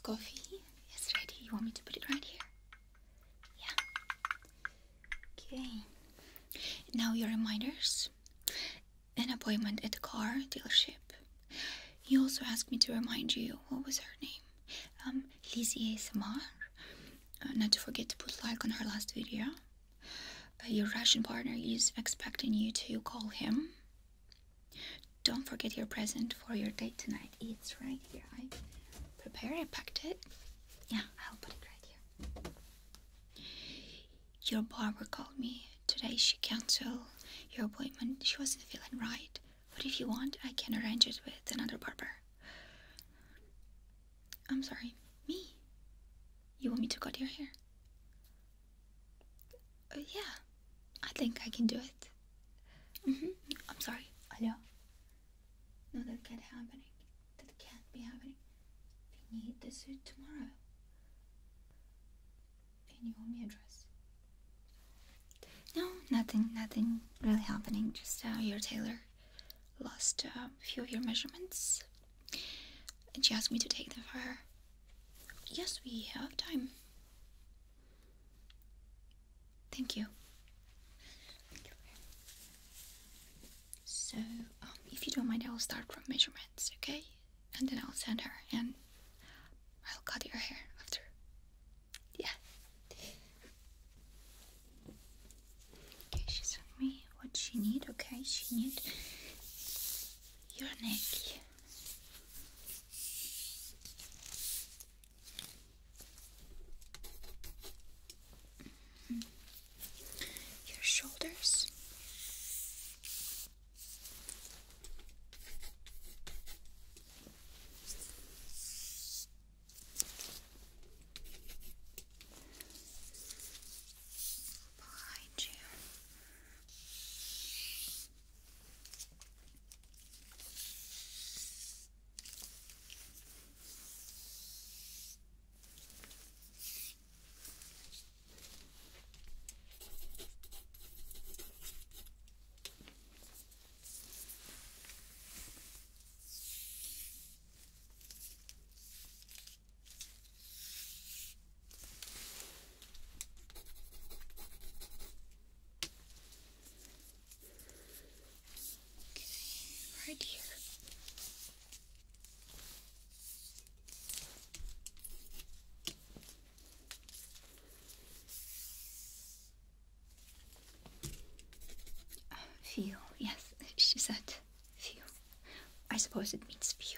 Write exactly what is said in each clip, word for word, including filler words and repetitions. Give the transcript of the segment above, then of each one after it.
coffee is ready. You want me to put it right here? Yeah. Okay. Now your reminders. An appointment at the car dealership. You also asked me to remind you, what was her name? Um, Lizi A S M R. Uh, not to forget to put like on her last video. Uh, your Russian partner is expecting you to call him. Don't forget your present for your date tonight. It's right here. I prepared, I packed it. Yeah, I'll put it right here. Your barber called me today. She canceled your appointment. She wasn't feeling right. But if you want, I can arrange it with another barber. I'm sorry, me? You want me to cut your hair? Uh, yeah, I think I can do it. Mm-hmm. I'm sorry. Hello? No, that can't happen. That can't be happening. We need the suit tomorrow. And you want me a dress? No, nothing, nothing really happening. Just uh, your tailor lost a uh, few of your measurements. And she asked me to take them for her. Yes, we have time. Thank you. So, um, if you don't mind, I'll start from measurements, okay? And then I'll send her, and I'll cut your hair after. Yeah. Okay, she sent me what she need. Okay, she need your neck. Your shoulders. Right here. Uh, few, yes, she said few. I suppose it means few.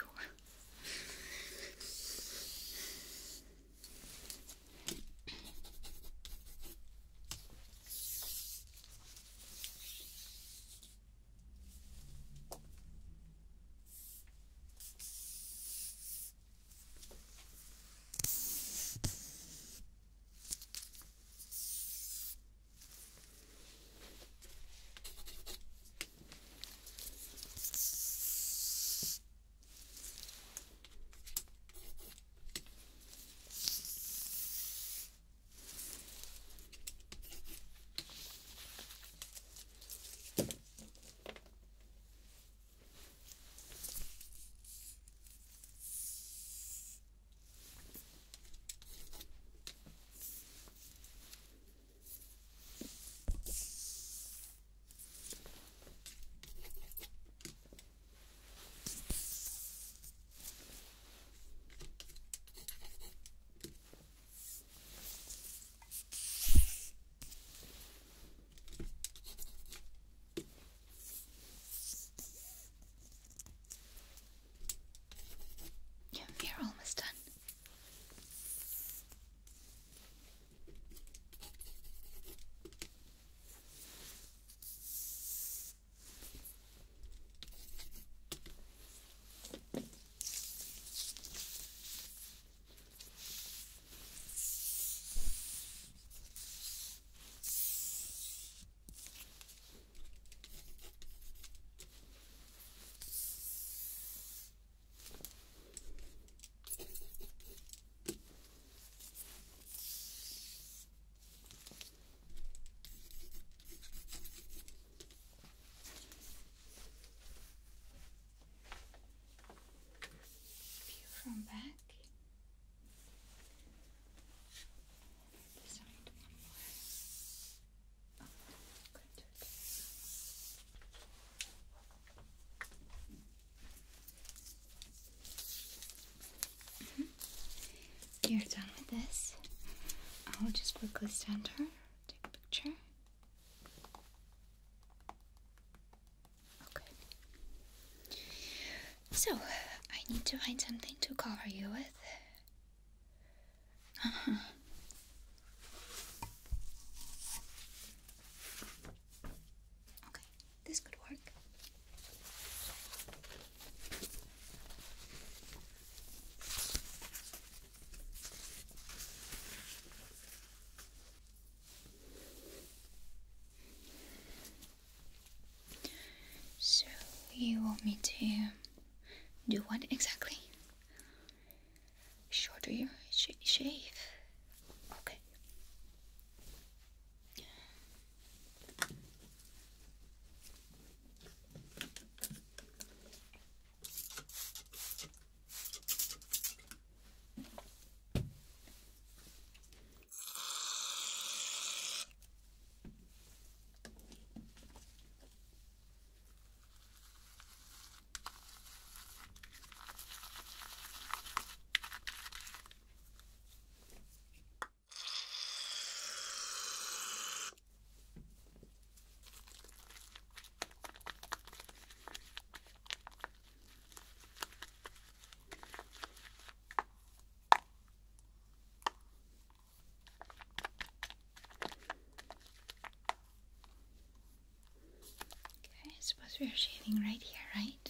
after you're done with this, I'll just quickly stand her, take a picture. Okay. So, I need to find something to cover you with. Uh-huh. Okay, this could work. So, you want me to do what exactly? Shorter your sh shave. Okay. I suppose we're shaving right here, right?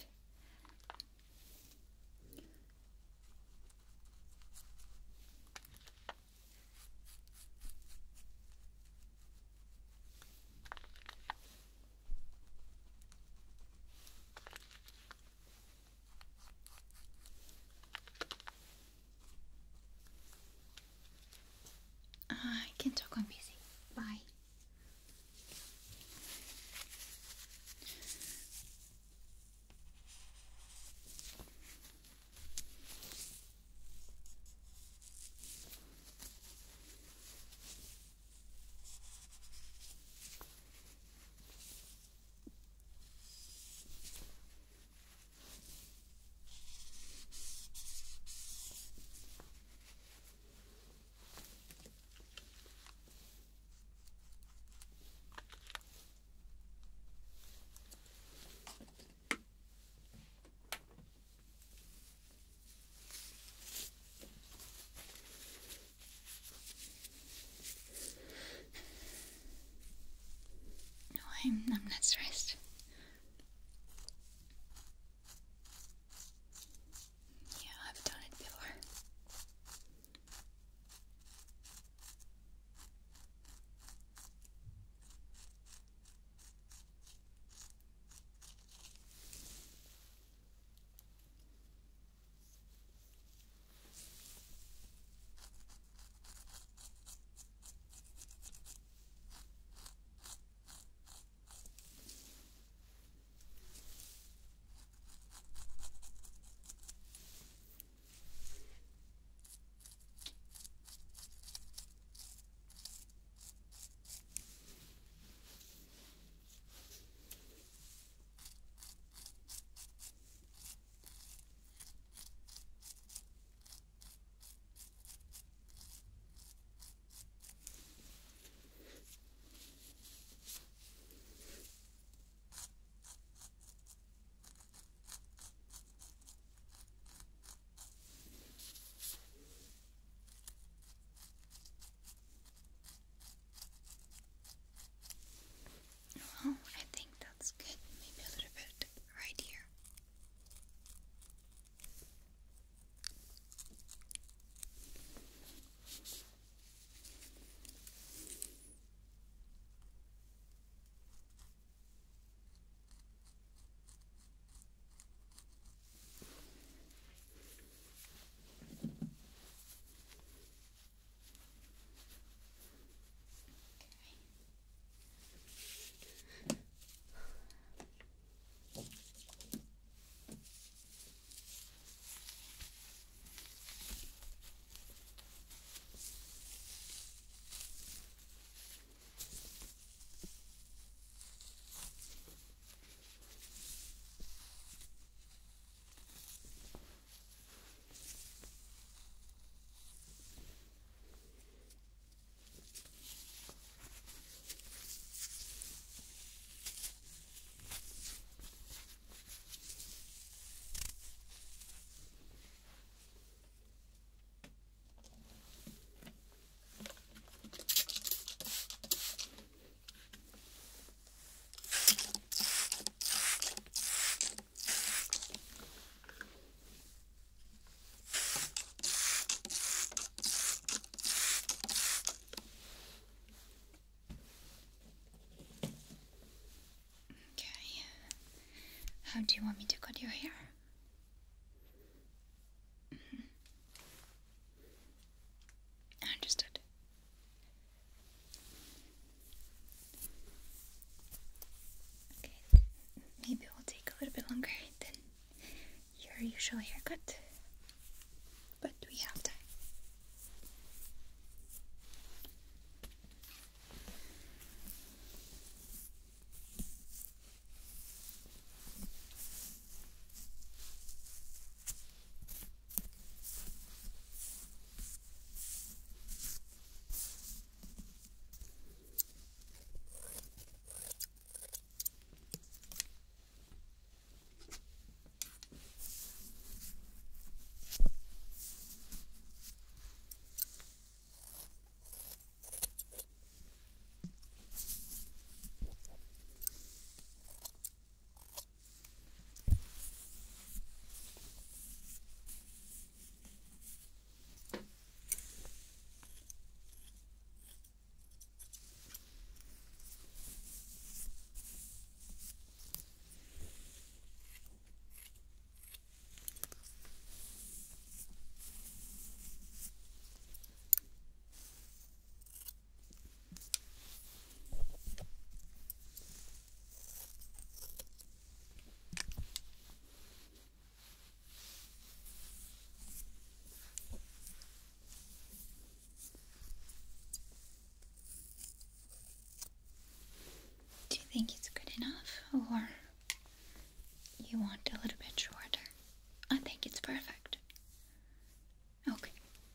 Uh, I can talk, I'm busy. Bye. No, I'm, I'm not stressed. Yeah, I've done it before. How do you want me to cut your hair? Mm-hmm. Understood. Okay, maybe it will take a little bit longer than your usual haircut, but we have time. Do you think it's good enough, or you want a little bit shorter? I think it's perfect. Okay.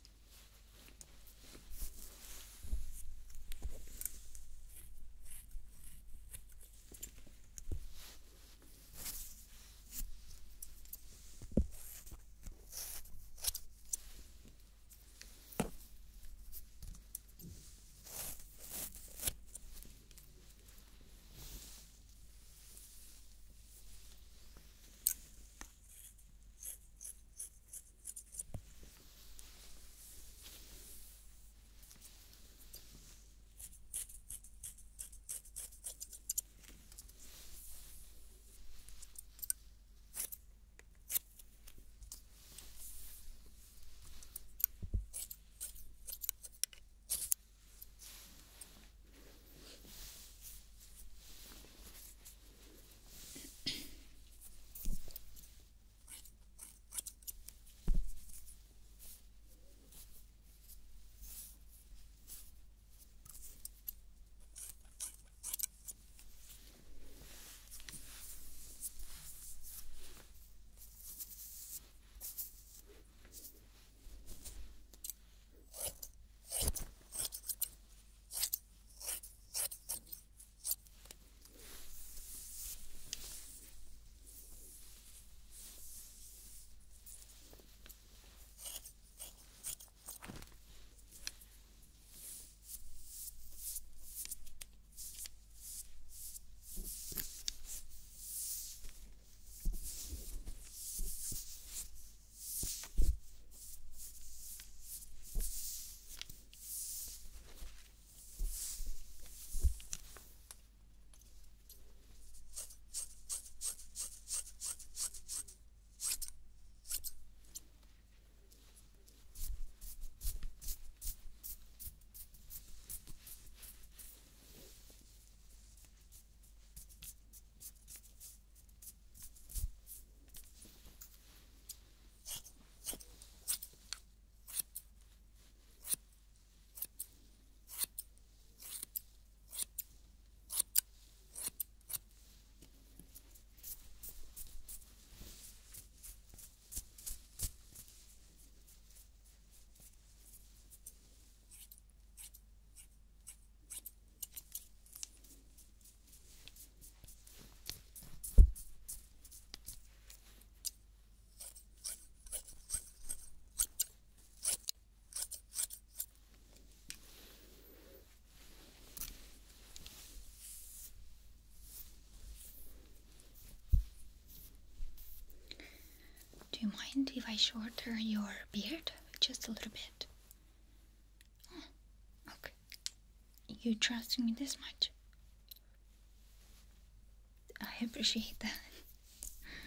Do you mind if I shorten your beard just a little bit? Oh, okay. You trust me this much? I appreciate that.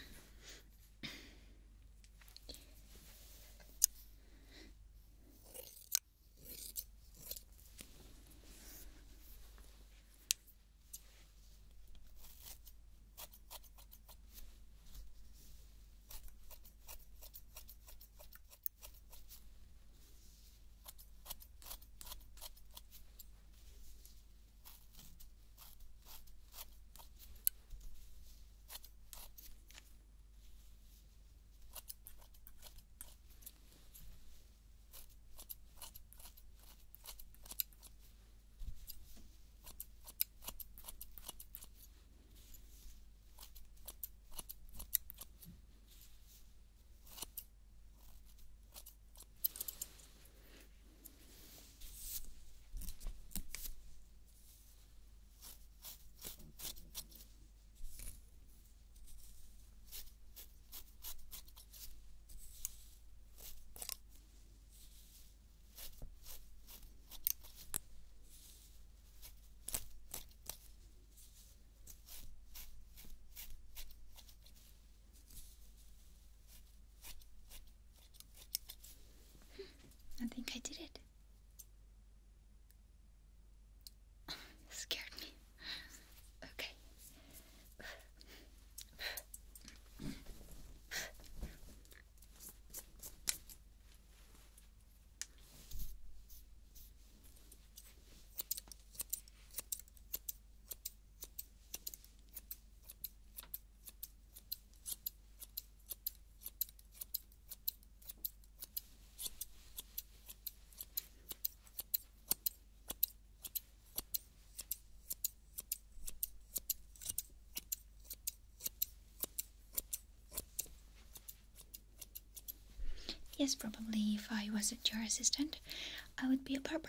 Yes, probably if I wasn't your assistant, I would be a barber.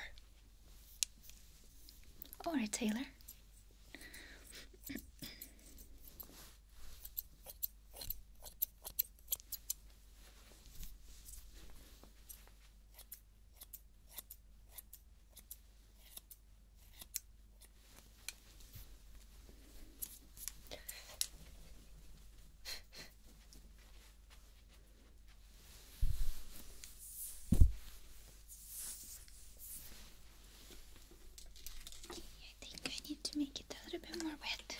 Or a tailor. I think I need to make it a little bit more wet.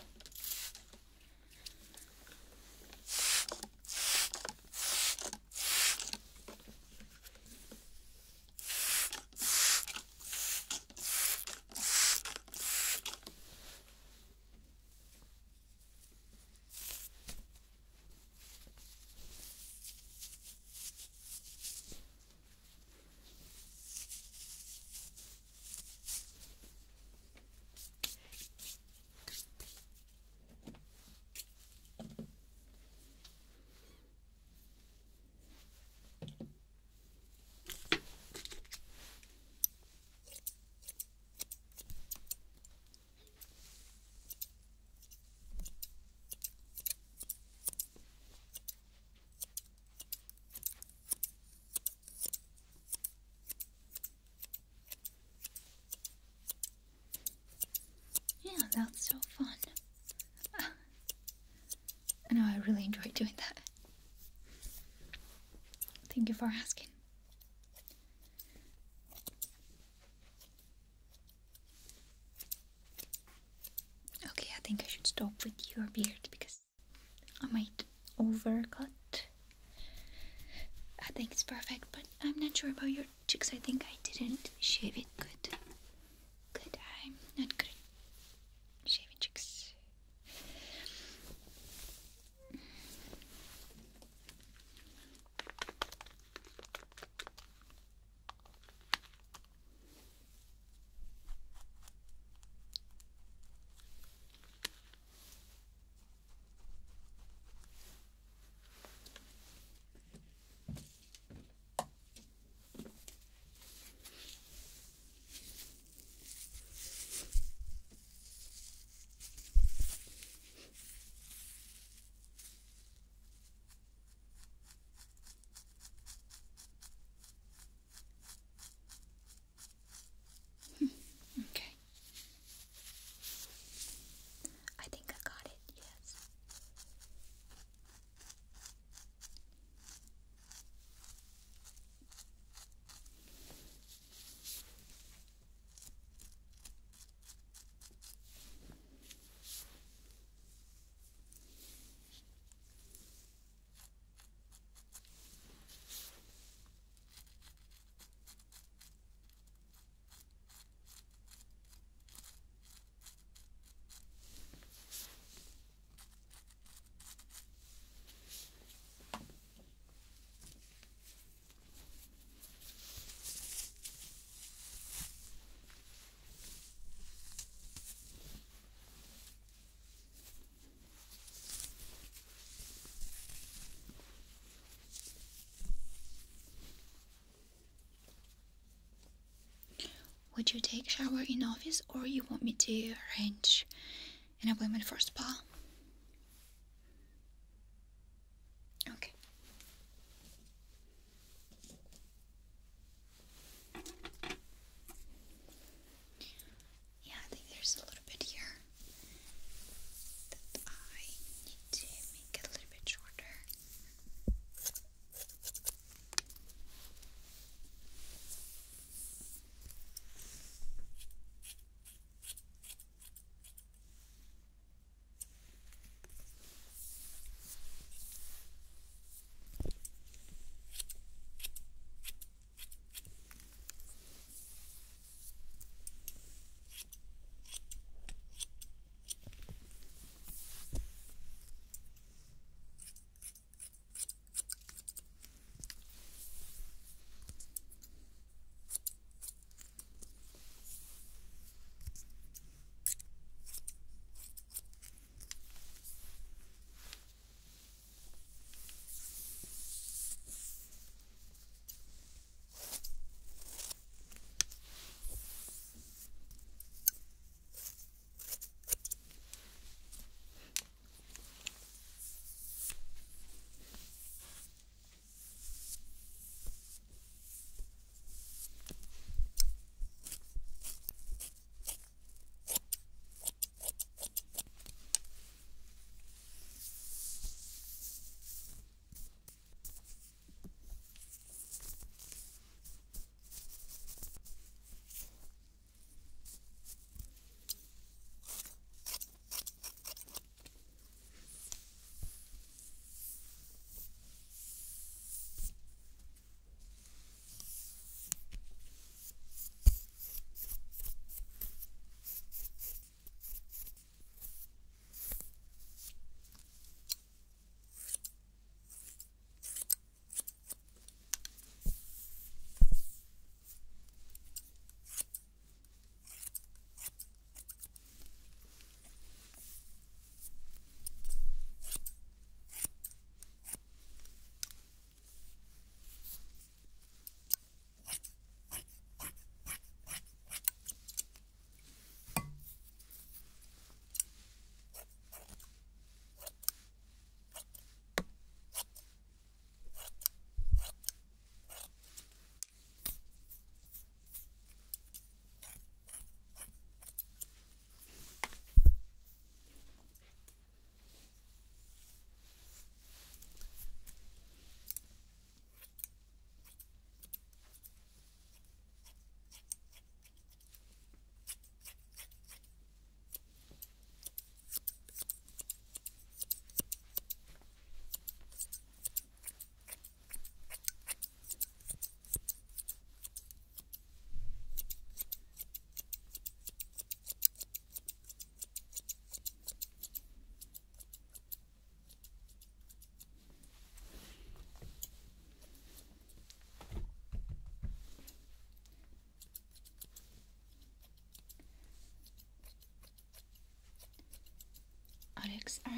Yeah, that's so fun. Ah, I know, I really enjoy doing that. Thank you for asking. Okay, I think I should stop with your beard because I might overcut. I think it's perfect, but I'm not sure about your cheeks. I think I didn't shave it good. Good, I'm not good at shaving cheeks. Okay. I think I got it, yes. Would you take a shower in office or you want me to arrange an appointment for spa? Okay. Yeah, I think there's a little bit here that I need to make it a little bit shorter.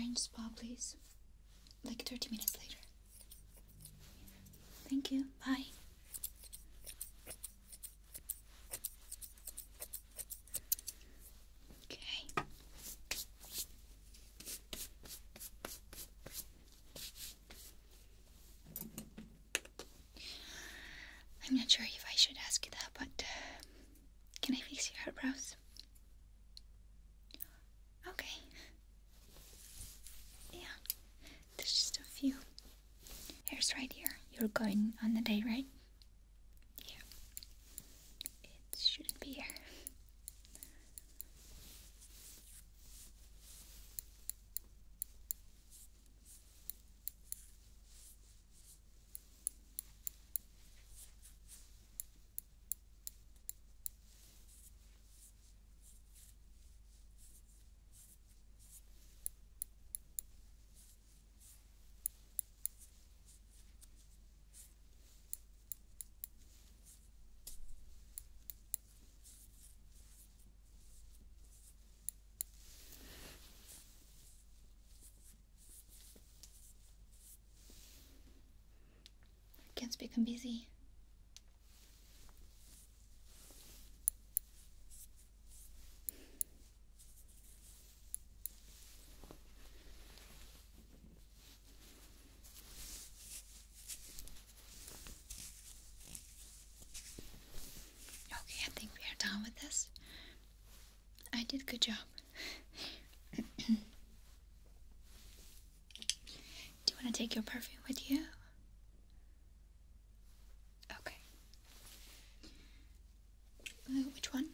change spa, please. Like thirty minutes later. Thank you. Bye. Okay. I'm not sure if I should ask you that, but uh, can I fix your eyebrows? Okay. Yeah, there's just a few hairs right here. You're going on a date, right? Yeah. It shouldn't be here. I can't speak, I'm busy. Okay, I think we are done with this. I did a good job. Do you want to take your perfume with you? Okay. Uh, which one?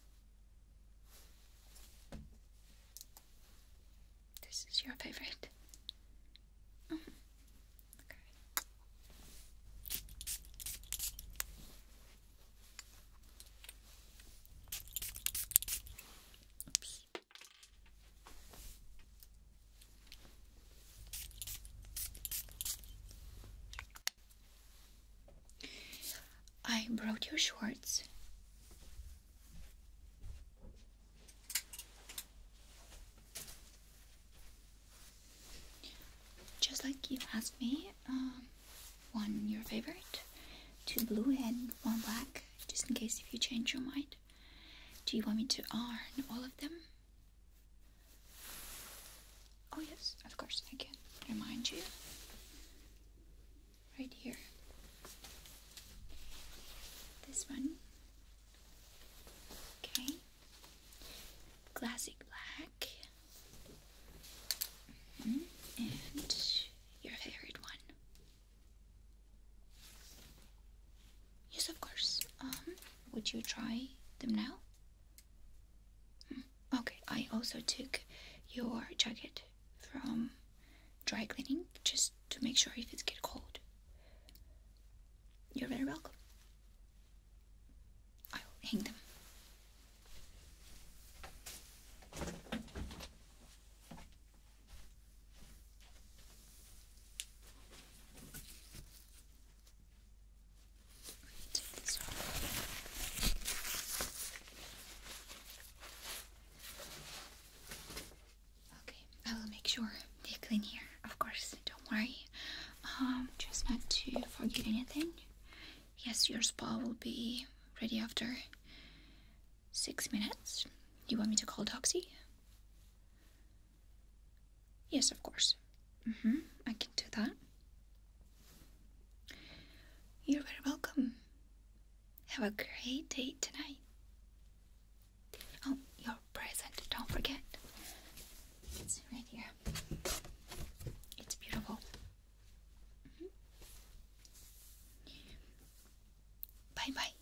This is your favorite. Mm. Okay. Oops. I brought your shorts. Just like you asked me, um, one your favorite, two blue and one black, just in case if you change your mind. Do you want me to iron all of them? Oh yes, of course, I can remind you. Right here. This one. Okay. Classic black. Mm-hmm. And your favorite one. Yes, of course. Um, would you try them now? Mm. Okay, I also took your jacket from dry cleaning just to make sure if it's get cold. You're very welcome. I will hang them. Take this off. Okay, I will make sure they clean here. Of course, don't worry. Um, just not to forget anything. Yes, your spa will be ready after six minutes. You want me to call taxi? Yes, of course. Mm-hmm. I can do that. You're very welcome. Have a great day tonight. Oh, your present. Don't forget. It's right here. It's beautiful. Mm-hmm. Bye bye.